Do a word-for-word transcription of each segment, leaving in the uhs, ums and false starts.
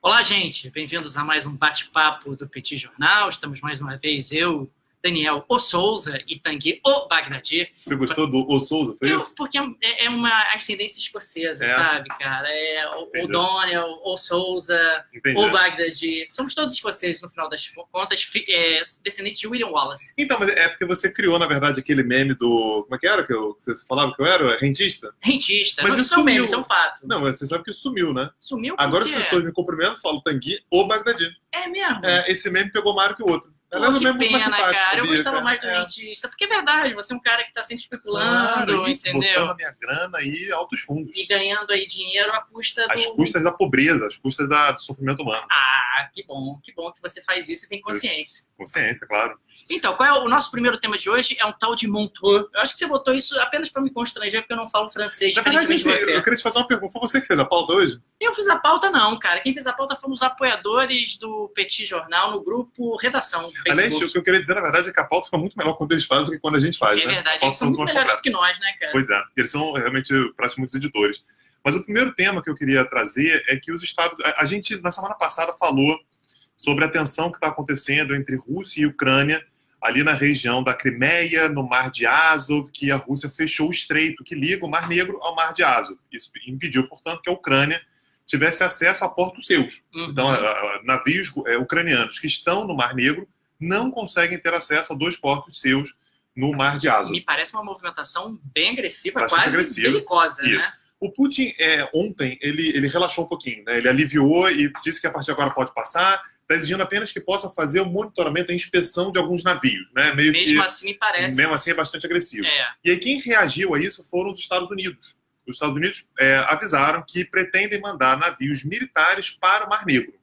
Olá, gente! Bem-vindos a mais um bate-papo do Petit Jornal. Estamos mais uma vez, eu, Daniel O Souza e Tanguy O Bagdadi. Você gostou do O Souza, foi eu, isso? Porque é, é uma ascendência escocesa, É. sabe, cara? É o Donnell, O Souza, Entendi. O Bagdadi. Somos todos escoceses, no final das contas, é, descendentes de William Wallace. Então, mas é porque você criou, na verdade, aquele meme do... Como é que era que, eu, que você falava que eu era? Rentista? Rentista. Mas Não, isso isso não é um meme, sumiu. isso é um fato. Não, mas você sabe que isso sumiu, né? Sumiu por Agora quê? as pessoas me cumprimentam e falam Tanguy O Bagdadi. É mesmo? É, esse meme pegou mais do que o outro. Pô, Ela é um que meme muito mais pena, simpático, cara. Eu sabia, gostava cara? mais do É. rentista. Porque é verdade, você é um cara que tá sempre especulando, Claro, isso, entendeu? botando a minha grana aí altos fundos. E ganhando aí dinheiro à custa do... Às custas da pobreza, às custas da, do sofrimento humano. Ah, que bom. Que bom que você faz isso e tem consciência. Consciência, claro. Então, qual é o nosso primeiro tema de hoje? É um tal de Montreux. Eu acho que você botou isso apenas para me constranger, porque eu não falo francês, Na verdade, diferentemente de assim, você. eu queria te fazer uma pergunta. Foi você que fez a pauta hoje? Eu fiz a pauta, não, cara. Quem fez a pauta foram os apoiadores do Petit Jornal no grupo Redação do Facebook. Aliás, o que eu queria dizer, na verdade, é que a pauta fica muito melhor quando eles fazem do que quando a gente faz, É né? verdade, A pauta eles são fica muito mais melhores completa. do que nós, né, cara? Pois é, eles são realmente praticamente editores. Mas o primeiro tema que eu queria trazer é que os Estados... A, a gente, na semana passada, falou sobre a tensão que está acontecendo entre Rússia e Ucrânia, ali na região da Crimeia, no Mar de Azov, que a Rússia fechou o estreito que liga o Mar Negro ao Mar de Azov. Isso impediu, portanto, que a Ucrânia tivesse acesso a portos seus. Uhum. Então, a, a, navios é, ucranianos que estão no Mar Negro não conseguem ter acesso a dois portos seus no Mar de Azov. Me parece uma movimentação bem agressiva, Bastante quase agressiva. belicosa, Isso. né? O Putin, é, ontem, ele, ele relaxou um pouquinho, né? Ele aliviou e disse que a partir de agora pode passar, está exigindo apenas que possa fazer o monitoramento, a inspeção de alguns navios, né? Meio Mesmo que, assim, me parece... mesmo assim, é bastante agressivo. É. E aí quem reagiu a isso foram os Estados Unidos. Os Estados Unidos é, avisaram que pretendem mandar navios militares para o Mar Negro.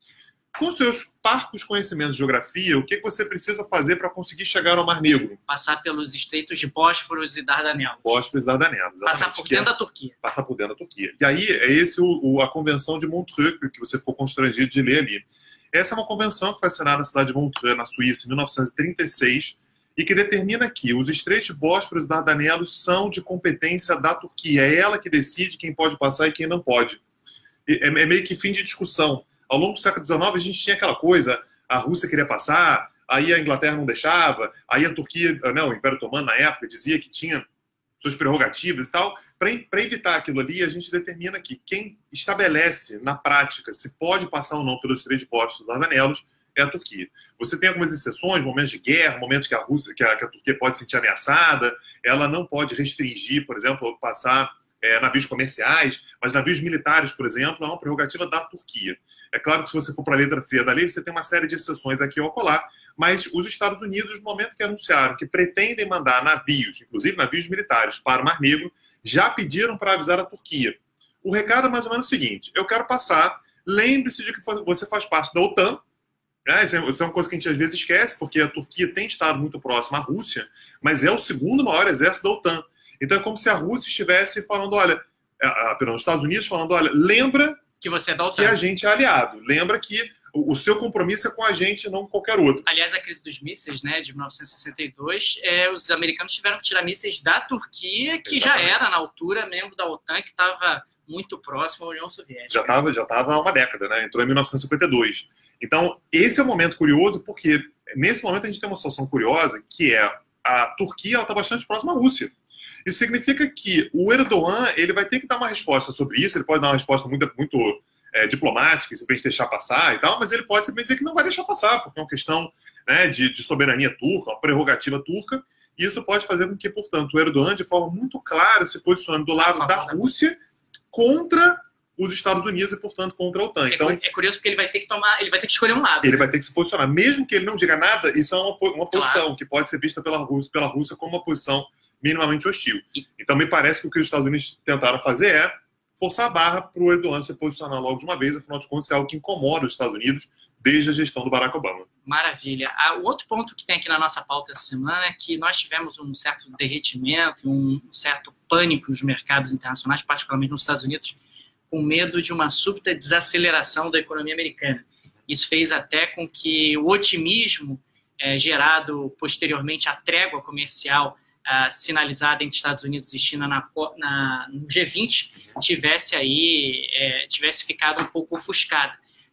Com seus parcos conhecimentos de geografia, o que você precisa fazer para conseguir chegar ao Mar Negro? Passar pelos estreitos de Bósforos e Dardanelos. Bósforos e Dardanelos. Passar por dentro da Turquia. Passar por dentro da Turquia. E aí é esse o, o, a convenção de Montreux, que você ficou constrangido de ler ali. Essa é uma convenção que foi assinada na cidade de Montreux, na Suíça, em mil novecentos e trinta e seis, e que determina que os estreitos de Bósforos e Dardanelos são de competência da Turquia. É ela que decide quem pode passar e quem não pode. É, é meio que fim de discussão. Ao longo do século dezenove, a gente tinha aquela coisa, a Rússia queria passar, aí a Inglaterra não deixava, aí a Turquia, não, o Império Otomano, na época, dizia que tinha suas prerrogativas e tal. Para evitar aquilo ali, a gente determina que quem estabelece, na prática, se pode passar ou não pelos três postos dos Dardanelos é a Turquia. Você tem algumas exceções, momentos de guerra, momentos que a Rússia, que a, que a Turquia pode se sentir ameaçada, ela não pode restringir, por exemplo, passar é, navios comerciais, mas navios militares, por exemplo, é uma prerrogativa da Turquia. É claro que se você for para a letra fria da lei, você tem uma série de exceções aqui ou acolá, mas os Estados Unidos, no momento que anunciaram que pretendem mandar navios, inclusive navios militares, para o Mar Negro, já pediram para avisar a Turquia. O recado é mais ou menos o seguinte: eu quero passar, lembre-se de que você faz parte da OTAN, né? Isso é uma coisa que a gente às vezes esquece, porque a Turquia tem estado muito próxima à Rússia, mas é o segundo maior exército da OTAN. Então é como se a Rússia estivesse falando, olha, a, perdão, os Estados Unidos falando, olha, lembra que você é da OTAN, que a gente é aliado, lembra que o, o seu compromisso é com a gente, não com qualquer outro. Aliás, a crise dos mísseis, né, de mil novecentos e sessenta e dois, é, os americanos tiveram que tirar mísseis da Turquia, que Exatamente. Já era, na altura, membro da OTAN, que estava muito próximo à União Soviética. Já estava já estava há uma década, né? Entrou em mil novecentos e cinquenta e dois. Então, esse é um momento curioso, porque nesse momento a gente tem uma situação curiosa, que é a Turquia está bastante próxima à Rússia. Isso significa que o Erdogan ele vai ter que dar uma resposta sobre isso, ele pode dar uma resposta muito, muito é, diplomática, simplesmente deixar passar e tal, mas ele pode simplesmente dizer que não vai deixar passar, porque é uma questão, né, de, de soberania turca, uma prerrogativa turca, e isso pode fazer com que, portanto, o Erdogan, de forma muito clara, se posicione do lado da Rússia contra os Estados Unidos e, portanto, contra a OTAN. Então, é curioso porque ele vai ter que tomar, ele vai ter que escolher um lado. Ele vai ter que se posicionar. Mesmo que ele não diga nada, isso é uma, uma posição claro. que pode ser vista pela Rússia, pela Rússia como uma posição minimamente hostil. Então, me parece que o que os Estados Unidos tentaram fazer é forçar a barra para o Erdogan se posicionar logo de uma vez, afinal de contas, é algo que incomoda os Estados Unidos desde a gestão do Barack Obama. Maravilha. Ah, o outro ponto que tem aqui na nossa pauta essa semana é que nós tivemos um certo derretimento, um certo pânico nos mercados internacionais, particularmente nos Estados Unidos, com medo de uma súbita desaceleração da economia americana. Isso fez até com que o otimismo é, gerado posteriormente à trégua comercial Uh, sinalizada entre Estados Unidos e China na, na, no G vinte tivesse aí é, tivesse ficado um pouco ofuscada.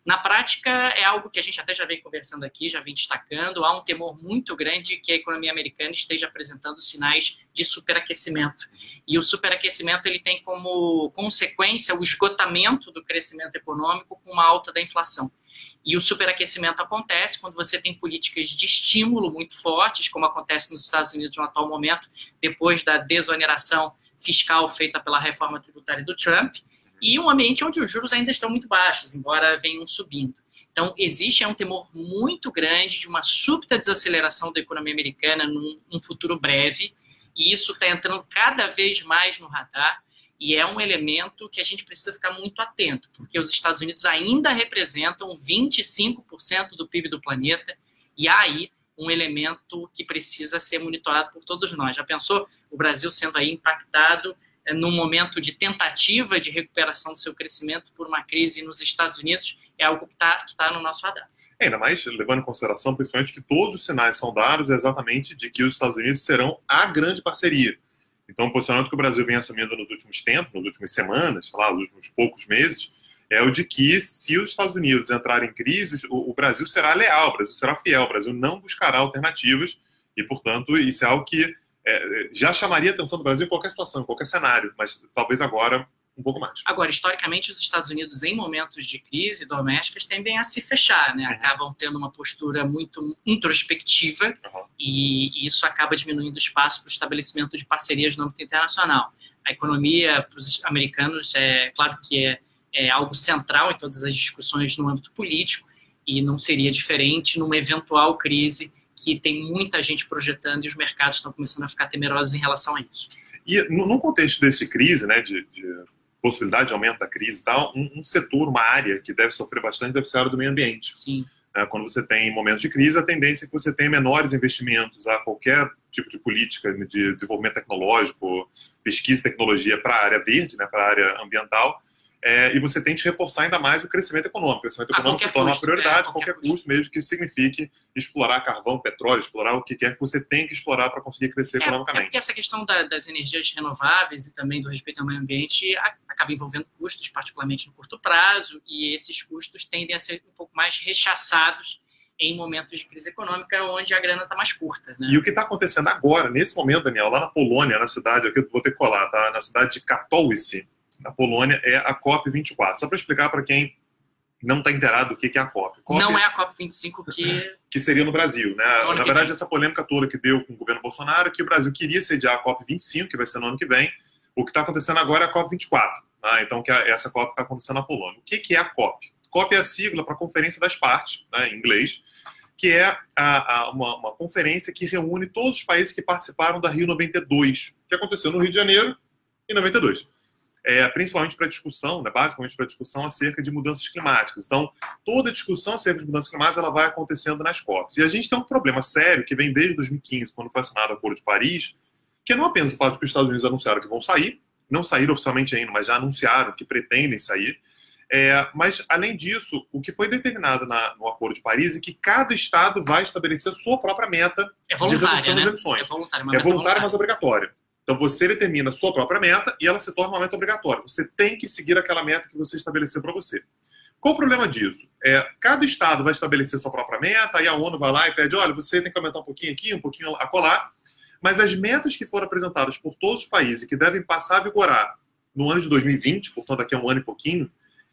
Na prática, é algo que a gente até já vem conversando aqui, já vem destacando. Há um temor muito grande que a economia americana esteja apresentando sinais de superaquecimento. E o superaquecimento ele tem como consequência o esgotamento do crescimento econômico com uma alta da inflação. E o superaquecimento acontece quando você tem políticas de estímulo muito fortes, como acontece nos Estados Unidos no atual momento, depois da desoneração fiscal feita pela reforma tributária do Trump, e um ambiente onde os juros ainda estão muito baixos, embora venham subindo. Então, existe um temor muito grande de uma súbita desaceleração da economia americana num, num futuro breve, e isso está entrando cada vez mais no radar, e é um elemento que a gente precisa ficar muito atento, porque os Estados Unidos ainda representam vinte e cinco por cento do P I B do planeta, e há aí um elemento que precisa ser monitorado por todos nós. Já pensou o Brasil sendo aí impactado num momento de tentativa de recuperação do seu crescimento por uma crise nos Estados Unidos? É algo que está que tá no nosso radar. É, ainda mais levando em consideração, principalmente, que todos os sinais são dados exatamente de que os Estados Unidos serão a grande parceria. Então, o posicionamento que o Brasil vem assumindo nos últimos tempos, nas últimas semanas, sei lá, nos últimos poucos meses, é o de que, se os Estados Unidos entrarem em crise, o, o Brasil será leal, o Brasil será fiel, o Brasil não buscará alternativas e, portanto, isso é algo que é, já chamaria a atenção do Brasil em qualquer situação, em qualquer cenário, mas talvez agora um pouco mais. Agora, historicamente, os Estados Unidos, em momentos de crise domésticas, tendem a se fechar, né? Uhum. Acabam tendo uma postura muito introspectiva, uhum. e isso acaba diminuindo o espaço para o estabelecimento de parcerias no âmbito internacional. A economia, para os americanos, é claro que é, é algo central em todas as discussões no âmbito político, e não seria diferente numa eventual crise que tem muita gente projetando e os mercados estão começando a ficar temerosos em relação a isso. E no contexto desse crise, né, de, de possibilidade de aumento da crise e tal, um, um setor, uma área que deve sofrer bastante deve ser a área do meio ambiente. Sim. É, quando você tem momentos de crise, a tendência é que você tenha menores investimentos a qualquer tipo de política de desenvolvimento tecnológico, pesquisa e tecnologia para a área verde, né, para a área ambiental, é, e você tente reforçar ainda mais o crescimento econômico. O crescimento econômico se torna uma prioridade, é, a qualquer, qualquer custo, mesmo que signifique explorar carvão, petróleo, explorar o que quer que você tenha que explorar para conseguir crescer é, economicamente. É porque essa questão da, das energias renováveis e também do respeito ao meio ambiente a, acaba envolvendo custos, particularmente no curto prazo, e esses custos tendem a ser um pouco mais rechaçados em momentos de crise econômica, onde a grana está mais curta. Né? E o que está acontecendo agora, nesse momento, Daniel, lá na Polônia, na cidade, aqui eu vou ter que colar, tá? Na cidade de Katowice, na Polônia, é a COP vinte e quatro. Só para explicar para quem não está inteirado do que é a COP. COP. Não é a COP vinte e cinco que... que seria no Brasil, né? Na verdade, vem. Essa polêmica toda que deu com o governo Bolsonaro, que o Brasil queria sediar a COP vinte e cinco, que vai ser no ano que vem. O que está acontecendo agora é a COP vinte e quatro. Né? Então, que essa COP está acontecendo na Polônia. O que, que é a COP? COP é a sigla para Conferência das Partes, né, em inglês, que é a, a, uma, uma conferência que reúne todos os países que participaram da Rio noventa e dois, que aconteceu no Rio de Janeiro em noventa e dois. É, principalmente para discussão, né, basicamente para discussão acerca de mudanças climáticas. Então, toda discussão acerca de mudanças climáticas ela vai acontecendo nas COPs. E a gente tem um problema sério que vem desde dois mil e quinze, quando foi assinado o Acordo de Paris, que é não apenas o fato de que os Estados Unidos anunciaram que vão sair, não saíram oficialmente ainda, mas já anunciaram que pretendem sair. É, mas, além disso, o que foi determinado na, no Acordo de Paris é que cada Estado vai estabelecer sua própria meta é de redução né? das emissões. É voluntária, é voluntária, mas obrigatória. Então, você determina a sua própria meta e ela se torna uma meta obrigatória. Você tem que seguir aquela meta que você estabeleceu para você. Qual o problema disso? É, cada Estado vai estabelecer sua própria meta, aí a ONU vai lá e pede, olha, você tem que aumentar um pouquinho aqui, um pouquinho acolá, mas as metas que foram apresentadas por todos os países e que devem passar a vigorar no ano de dois mil e vinte, portanto, daqui a um ano e pouquinho,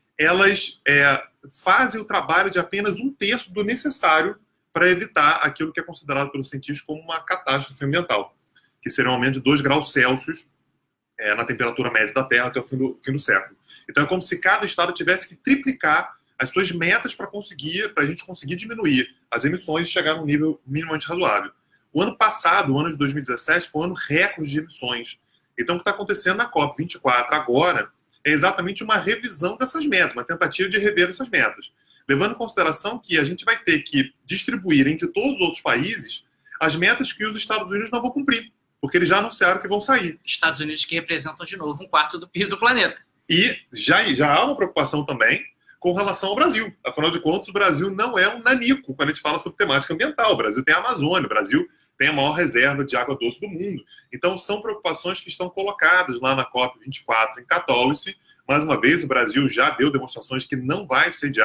elas é, fazem o trabalho de apenas um terço do necessário para evitar aquilo que é considerado pelos cientistas como uma catástrofe ambiental, que seria um aumento de dois graus Celsius é, na temperatura média da Terra até o fim do, fim do século. Então é como se cada estado tivesse que triplicar as suas metas para conseguir, para a gente conseguir diminuir as emissões e chegar num nível minimamente razoável. O ano passado, o ano de dois mil e dezessete, foi um ano recorde de emissões. Então o que está acontecendo na COP vinte e quatro agora é exatamente uma revisão dessas metas, uma tentativa de rever essas metas, levando em consideração que a gente vai ter que distribuir entre todos os outros países as metas que os Estados Unidos não vão cumprir, porque eles já anunciaram que vão sair. Estados Unidos que representam, de novo, um quarto do P I B do planeta. E já, já há uma preocupação também com relação ao Brasil. Afinal de contas, o Brasil não é um nanico quando a gente fala sobre temática ambiental. O Brasil tem a Amazônia, o Brasil tem a maior reserva de água doce do mundo. Então, são preocupações que estão colocadas lá na COP vinte e quatro em Katowice. Mais uma vez, o Brasil já deu demonstrações de que não vai sediar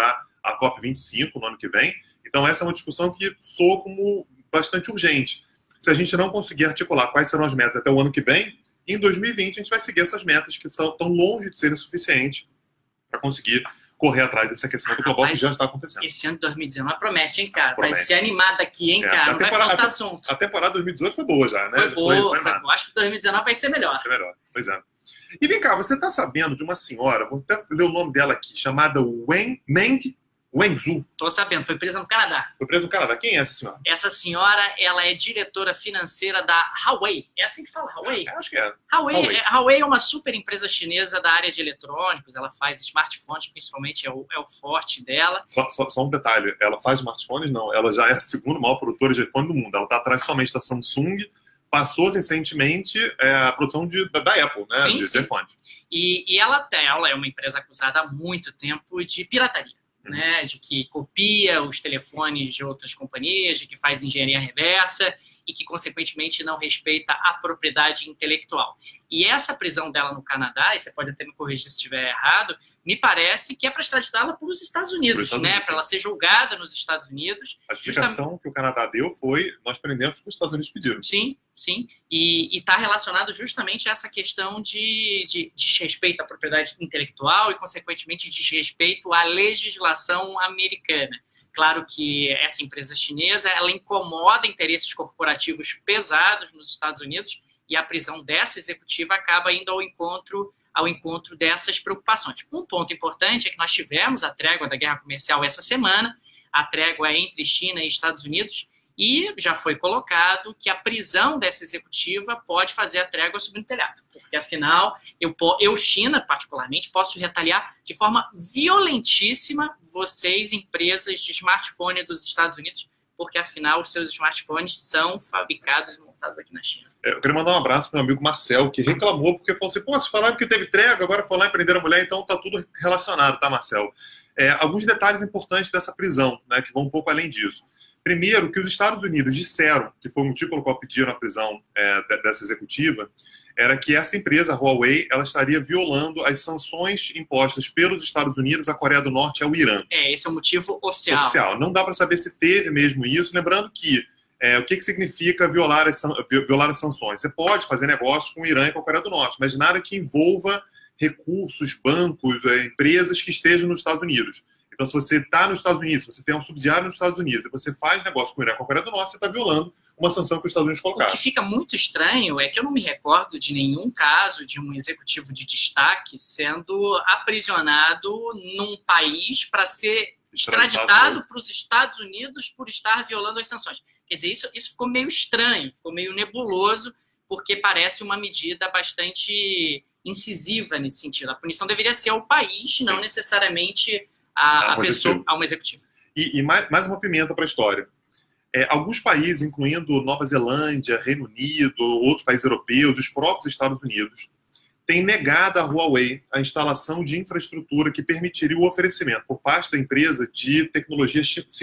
a COP vinte e cinco no ano que vem. Então, essa é uma discussão que soa como bastante urgente. Se a gente não conseguir articular quais serão as metas até o ano que vem, em dois mil e vinte a gente vai seguir essas metas que são tão longe de serem suficientes para conseguir correr atrás desse aquecimento global. Rapaz, que já está acontecendo. Esse ano de dois mil e dezenove promete, hein, cara? Promete. Vai ser animado aqui, hein, é, cara? Não vai faltar a, assunto. A temporada dois mil e dezoito foi boa já, né? Foi boa, foi, foi boa. Acho que dois mil e dezenove vai ser melhor. Vai ser melhor, pois é. E vem cá, você está sabendo de uma senhora, vou até ler o nome dela aqui, chamada Wen, Meng Wanzhou. Tô sabendo, foi presa no Canadá. Foi presa no Canadá. Quem é essa senhora? Essa senhora, ela é diretora financeira da Huawei. É assim que fala, Huawei? Acho que é. Huawei, Huawei. É, Huawei é uma super empresa chinesa da área de eletrônicos. Ela faz smartphones, principalmente, é o, é o forte dela. Só, só, só um detalhe, ela faz smartphones? Não, ela já é a segunda maior produtora de iPhone do mundo. Ela está atrás somente da Samsung, passou recentemente é, a produção de, da, da Apple, né? Sim, de, sim. de iPhones. E, e ela, ela é uma empresa acusada há muito tempo de pirataria. Né, de que copia os telefones de outras companhias, de que faz engenharia reversa e que, consequentemente, não respeita a propriedade intelectual. E essa prisão dela no Canadá, e você pode até me corrigir se estiver errado, me parece que é para extraditá-la para os Estados Unidos, né, para ela ser julgada nos Estados Unidos. A explicação justamente... que o Canadá deu foi, nós prendemos o que os Estados Unidos pediram. Sim, sim. E está relacionado justamente a essa questão de, de desrespeito à propriedade intelectual e, consequentemente, desrespeito à legislação americana. Claro que essa empresa chinesa, ela incomoda interesses corporativos pesados nos Estados Unidos e a prisão dessa executiva acaba indo ao encontro, ao encontro dessas preocupações. Um ponto importante é que nós tivemos a trégua da guerra comercial essa semana, a trégua entre China e Estados Unidos, e já foi colocado que a prisão dessa executiva pode fazer a trégua sobre o telhado. Porque, afinal, eu, eu, China, particularmente, posso retaliar de forma violentíssima vocês, empresas de smartphone dos Estados Unidos, porque, afinal, os seus smartphones são fabricados e montados aqui na China. É, eu queria mandar um abraço para o meu amigo Marcel, que reclamou, porque falou assim, pô, vocês falaram que teve trégua, agora foi lá e prenderam a mulher, então tá tudo relacionado, tá, Marcel? É, alguns detalhes importantes dessa prisão, né, que vão um pouco além disso. Primeiro, que os Estados Unidos disseram, que foi o motivo pelo qual pediram a prisão é, dessa executiva, era que essa empresa, a Huawei, ela estaria violando as sanções impostas pelos Estados Unidos à Coreia do Norte e ao Irã. É, esse é o motivo oficial. Oficial. Não dá para saber se teve mesmo isso. Lembrando que é, o que, que significa violar as, violar as sanções? Você pode fazer negócio com o Irã e com a Coreia do Norte, mas nada que envolva recursos, bancos, é, empresas que estejam nos Estados Unidos. Então, se você está nos Estados Unidos, se você tem um subsidiário nos Estados Unidos, e você faz negócio com o Irã, com a Coreia do Norte, você está violando uma sanção que os Estados Unidos colocaram. O que fica muito estranho é que eu não me recordo de nenhum caso de um executivo de destaque sendo aprisionado num país para ser extraditado para os Estados Unidos por estar violando as sanções. Quer dizer, isso, isso ficou meio estranho, ficou meio nebuloso, porque parece uma medida bastante incisiva nesse sentido. A punição deveria ser ao país, Sim. não necessariamente a, a pessoa, a um executivo. E, e mais, mais uma pimenta para a história. É, alguns países, incluindo Nova Zelândia, Reino Unido, outros países europeus, os próprios Estados Unidos, têm negado à Huawei a instalação de infraestrutura que permitiria o oferecimento por parte da empresa de tecnologia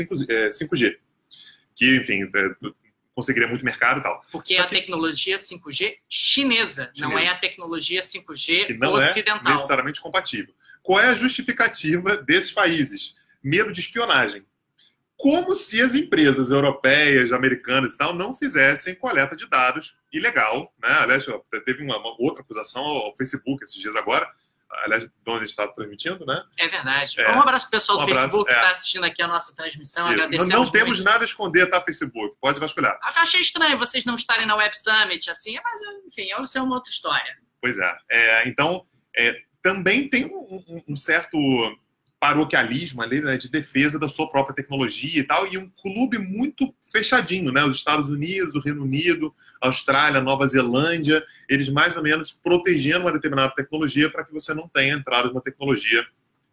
cinco G, que, enfim, é, conseguiria muito mercado e tal. Porque é a tecnologia cinco G chinesa, chinesa, não é a tecnologia cinco G que não ocidental. É necessariamente compatível. Qual é a justificativa desses países? Medo de espionagem. Como se as empresas europeias, americanas e tal, não fizessem coleta de dados ilegal, né? Aliás, teve uma, uma outra acusação ao Facebook esses dias agora, aliás, de onde a gente está transmitindo, né? É verdade. É, um abraço pro pessoal do um abraço, Facebook que está é. assistindo aqui a nossa transmissão. Isso. Agradecemos não, não temos muito. nada a esconder, tá, Facebook? Pode vasculhar. Eu achei estranho vocês não estarem na Web Summit, assim, mas, enfim, isso é uma outra história. Pois é. é então, é, também tem um, um, um certo paroquialismo ali, né, de defesa da sua própria tecnologia e tal, e um clube muito fechadinho, né? Os Estados Unidos, o Reino Unido, a Austrália, Nova Zelândia, eles mais ou menos protegendo uma determinada tecnologia para que você não tenha entrado numa tecnologia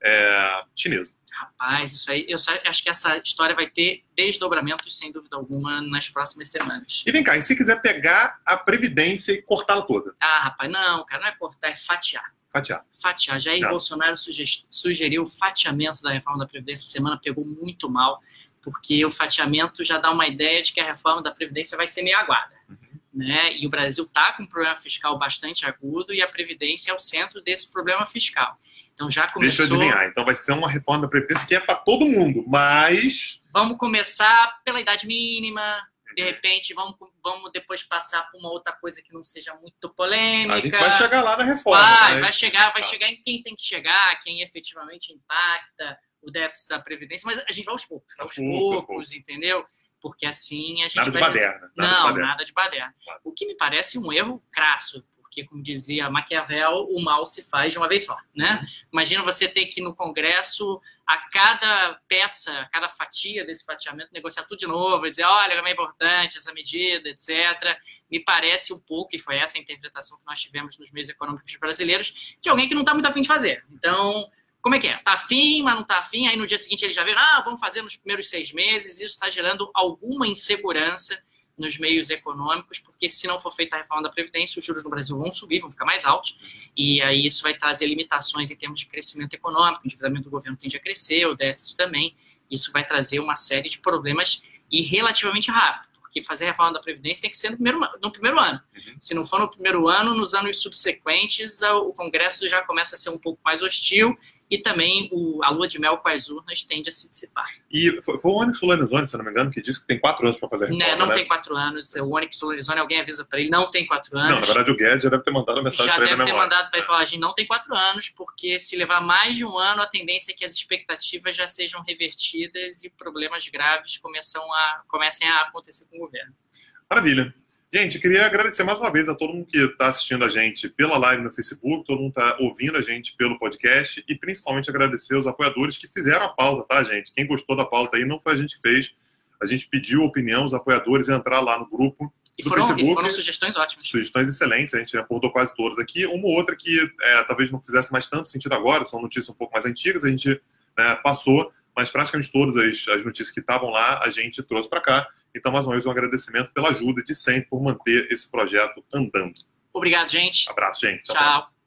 é, chinesa. Rapaz, isso aí, eu só, acho que essa história vai ter desdobramentos, sem dúvida alguma, nas próximas semanas. E vem cá, e se quiser pegar a Previdência e cortá-la toda? Ah, rapaz, não, cara, não é cortar, é fatiar. Fatiar. Fatiar. Jair não. Bolsonaro sugeriu o fatiamento da reforma da Previdência. Essa semana pegou muito mal, porque o fatiamento já dá uma ideia de que a reforma da Previdência vai ser meio aguada. Uhum. Né? E o Brasil está com um problema fiscal bastante agudo e a Previdência é o centro desse problema fiscal. Então já começou... Deixa eu adivinhar. Então vai ser uma reforma da Previdência que é para todo mundo, mas... Vamos começar pela idade mínima, de repente vamos, vamos depois passar por uma outra coisa que não seja muito polêmica. A gente vai chegar lá na reforma. Vai, mas... vai chegar, vai tá. chegar em quem tem que chegar, quem efetivamente impacta o déficit da Previdência, mas a gente vai aos poucos, aos poucos, poucos, entendeu? Porque assim a gente nada vai... De baderna, nada não, de baderna. nada de baderna. Claro. O que me parece um erro crasso, porque, como dizia Maquiavel, o mal se faz de uma vez só, né? Imagina você ter que, no Congresso, a cada peça, a cada fatia desse fatiamento, negociar tudo de novo e dizer, olha, como é importante essa medida, etcétera. Me parece um pouco, e foi essa a interpretação que nós tivemos nos meios econômicos brasileiros, de alguém que não está muito afim de fazer. Então, como é que é? Está afim, mas não está afim, aí no dia seguinte ele já vê, ah, vamos fazer nos primeiros seis meses, isso está gerando alguma insegurança nos meios econômicos, porque se não for feita a reforma da Previdência, os juros no Brasil vão subir, vão ficar mais altos, e aí isso vai trazer limitações em termos de crescimento econômico, o endividamento do governo tende a crescer, o déficit também, isso vai trazer uma série de problemas e relativamente rápido, porque fazer a reforma da Previdência tem que ser no primeiro, no primeiro ano. Uhum. Se não for no primeiro ano, nos anos subsequentes, o Congresso já começa a ser um pouco mais hostil e também o, a lua de mel com as urnas tende a se dissipar. E foi, foi o Onyx Lorenzoni, se eu não me engano, que disse que tem quatro anos para fazer a reforma, Não, não né? tem quatro anos. O Onyx Lorenzoni, alguém avisa para ele, não tem quatro anos. Não, na verdade o Guedes já deve ter mandado a mensagem para ele. Já deve ter memória. mandado para ele falar, a gente não tem quatro anos, porque se levar mais de um ano, a tendência é que as expectativas já sejam revertidas e problemas graves começam a, comecem a acontecer com o governo. Maravilha. Gente, queria agradecer mais uma vez a todo mundo que está assistindo a gente pela live no Facebook, todo mundo está ouvindo a gente pelo podcast e principalmente agradecer os apoiadores que fizeram a pauta, tá, gente? Quem gostou da pauta aí não foi a gente que fez, a gente pediu opinião, os apoiadores entrar lá no grupo e do foram, Facebook. E foram sugestões ótimas. Sugestões excelentes, a gente abordou quase todas aqui. Uma ou outra que é, talvez não fizesse mais tanto sentido agora, são notícias um pouco mais antigas, a gente né, passou, mas praticamente todas as, as notícias que estavam lá a gente trouxe para cá. Então, mais uma vez, um agradecimento pela ajuda de sempre por manter esse projeto andando. Obrigado, gente. Abraço, gente. Tchau. Tchau.